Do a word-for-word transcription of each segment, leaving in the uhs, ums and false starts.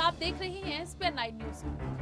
आप देख रहे हैं एसपीएन नाइन न्यूज।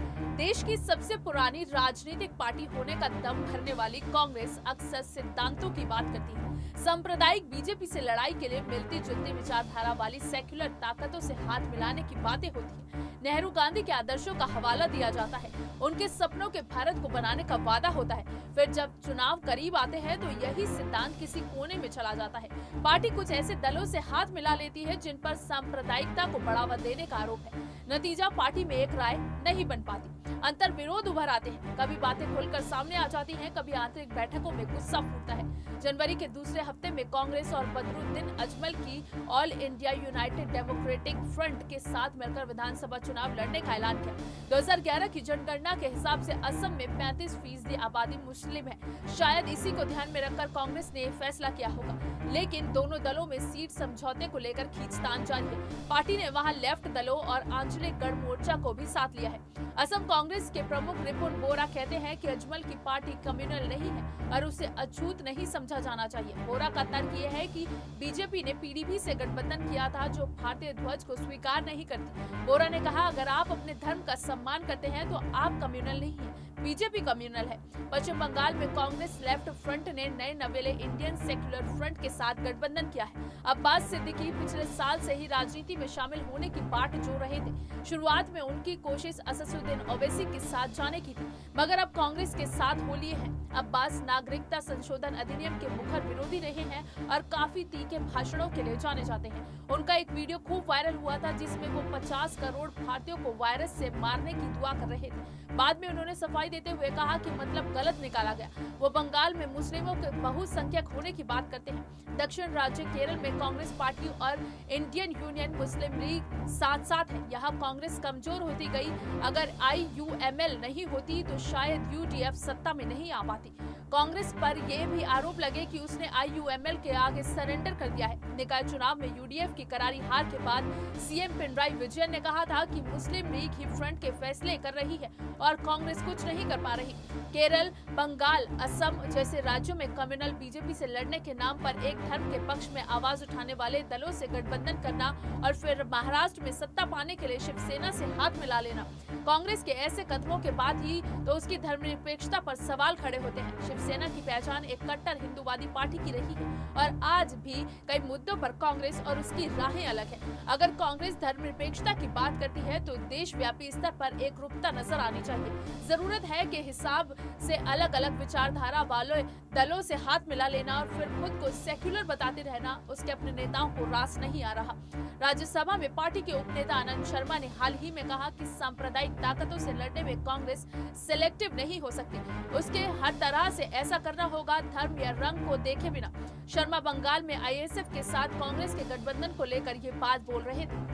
देश की सबसे पुरानी राजनीतिक पार्टी होने का दम भरने वाली कांग्रेस अक्सर सिद्धांतों की बात करती है। सांप्रदायिक बीजेपी से लड़ाई के लिए मिलती जुलती विचारधारा वाली सेक्युलर ताकतों से हाथ मिलाने की बातें होती है। नेहरू गांधी के आदर्शों का हवाला दिया जाता है, उनके सपनों के भारत को बनाने का वादा होता है। फिर जब चुनाव करीब आते हैं तो यही सिद्धांत किसी कोने में चला जाता है। पार्टी कुछ ऐसे दलों से हाथ मिला लेती है जिन पर सांप्रदायिकता को बढ़ावा देने का आरोप है। नतीजा पार्टी में एक राय नहीं बन पाती, अंतर विरोध उभर आते हैं, कभी बातें खुलकर सामने आ जाती हैं, कभी आंतरिक बैठकों में गुस्सा फूटता है। जनवरी के दूसरे हफ्ते में कांग्रेस और बदरुद्दीन अजमल की all India united democratic front के साथ मिलकर विधानसभा चुनाव लड़ने का ऐलान किया। दो हज़ार ग्यारह की जनगणना के हिसाब से असम में पैंतीस फीसदी आबादी मुस्लिम है। शायद इसी को ध्यान में रखकर कांग्रेस ने फैसला किया होगा, लेकिन दोनों दलों में सीट समझौते को लेकर खींचतान जारी है। पार्टी ने वहां लेफ्ट दलों और आंचलिक गढ़ मोर्चा को भी साथ लिया है। असम कांग्रेस के प्रमुख रिपुन बोरा कहते हैं कि अजमल की पार्टी कम्युनल नहीं है और उसे अछूत नहीं समझा जाना चाहिए। बोरा का तर्क ये है कि बीजेपी ने पीडीपी से गठबंधन किया था जो भारतीय ध्वज को स्वीकार नहीं करती। बोरा ने कहा, अगर आप अपने धर्म का सम्मान करते हैं तो आप कम्युनल नहीं है, बीजेपी कम्युनल है। पश्चिम बंगाल में कांग्रेस लेफ्ट फ्रंट ने नए नवेले इंडियन सेक्युलर फ्रंट के साथ गठबंधन किया है। अब्बास सिद्दीकी पिछले साल से ही राजनीति में शामिल होने की बाट जो रहे थे। शुरुआत में उनकी कोशिश असदुद्दीन ओवैसी के साथ जाने की थी, मगर अब कांग्रेस के साथ हो लिए हैं। अब्बास नागरिकता संशोधन अधिनियम के मुखर विरोधी रहे हैं और काफी तीखे भाषणों के लिए जाने जाते हैं। उनका एक वीडियो खूब वायरल हुआ था जिसमें वो पचास करोड़ भारतीयों को वायरस से मारने की दुआ कर रहे थे। बाद में उन्होंने सफाई देते हुए कहा कि मतलब गलत निकाला गया। वो बंगाल में मुस्लिमों के बहुसंख्यक होने की बात करते हैं। दक्षिण राज्य केरल में कांग्रेस पार्टी और इंडियन यूनियन मुस्लिम लीग साथ साथ है। यहाँ कांग्रेस कमजोर होती गई। अगर आई यू एम एल नहीं होती तो शायद यू डी एफ सत्ता में नहीं आ पाती। कांग्रेस पर यह भी आरोप लगे कि उसने आई यू एम एल के आगे सरेंडर कर दिया है। निकाय चुनाव में यू डी एफ की करारी हार के बाद सीएम पिनराई विजयन ने कहा था कि मुस्लिम लीग ही फ्रंट के फैसले कर रही है और कांग्रेस कुछ नहीं कर पा रही। केरल, बंगाल, असम जैसे राज्यों में कम्युनल बीजेपी से लड़ने के नाम पर एक धर्म के पक्ष में आवाज उठाने वाले दलों से गठबंधन करना और फिर महाराष्ट्र में सत्ता पाने के लिए शिवसेना से हाथ मिला लेना। कांग्रेस के ऐसे कदमों के बाद ही तो उसकी धर्मनिरपेक्षता पर सवाल खड़े होते हैं। शिवसेना की पहचान एक कट्टर हिंदूवादी पार्टी की रही है और आज भी कई मुद्दों पर कांग्रेस और उसकी राहें अलग है। अगर कांग्रेस धर्मनिरपेक्षता की बात करती है तो देशव्यापी स्तर पर एकरूपता नजर आनी चाहिए। जरूरत है कि हिसाब से अलग अलग विचारधारा वाले दलों से हाथ मिला लेना और फिर खुद को सेक्युलर बताते रहना उसके अपने नेताओं को रास नहीं आ रहा। राज्यसभा में पार्टी के उपनेता आनंद शर्मा ने हाल ही में कहा कि सांप्रदायिक ताकतों से लड़ने में कांग्रेस सिलेक्टिव नहीं हो सकती, उसके हर तरह से ऐसा करना होगा धर्म या रंग को देखे बिना। शर्मा बंगाल में आई एस एफ के साथ कांग्रेस के गठबंधन को लेकर ये बात बोल रहे थे।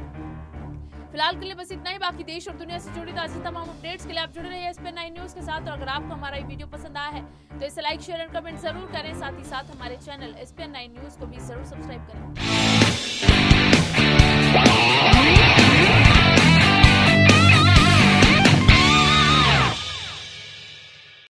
फिलहाल के लिए बस इतना ही। बाकी देश और दुनिया से जुड़ी ताज़ा तमाम अपडेट्स के लिए आप जुड़े रहिए एसपीएन नाइन न्यूज के साथ। और अगर आपको हमारा ये वीडियो पसंद आया है तो इसे लाइक, शेयर और कमेंट जरूर करें। साथ ही साथ हमारे चैनल एसपीएन नाइन न्यूज को भी जरूर सब्सक्राइब करें।